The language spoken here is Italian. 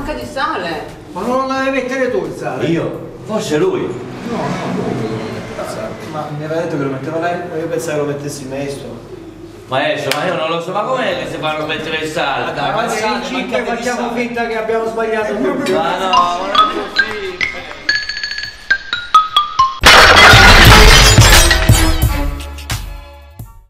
manca di sale. Ma non la devi mettere tu il sale? Io? Forse lui. No, Ma mi aveva detto che lo metteva lei? Io pensavo che lo mettessi il maestro. Maestro, ma io non lo so, ma com'è che si fanno mettere il sale? ma in 5 facciamo finta che abbiamo sbagliato tutto. Ma no,